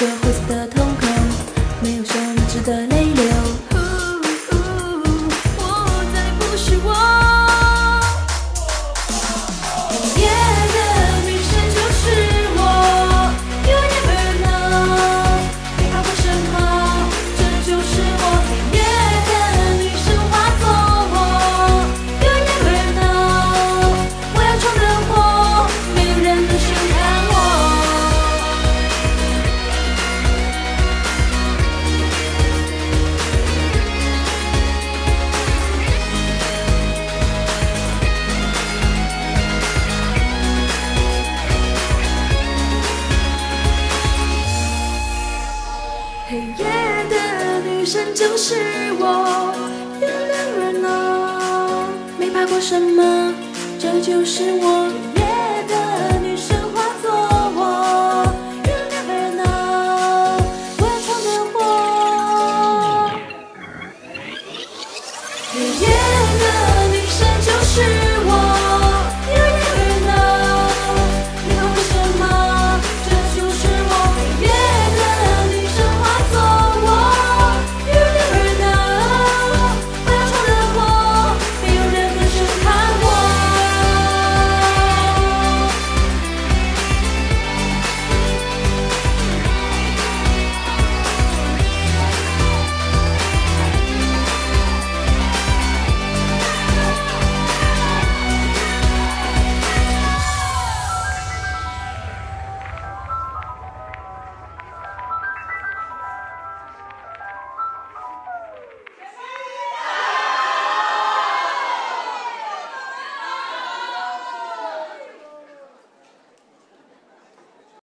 这灰色的瞳孔，没有什么值得泪流。我再不是我。黑夜的女神就是我 ，You never know， 没怕过什么，这就是我。黑夜的女神化作我 ，You never know， 我要闯的祸，没有人能胜看我。 黑夜的女神就是我 ，You never know， 没怕过什么，这就是我。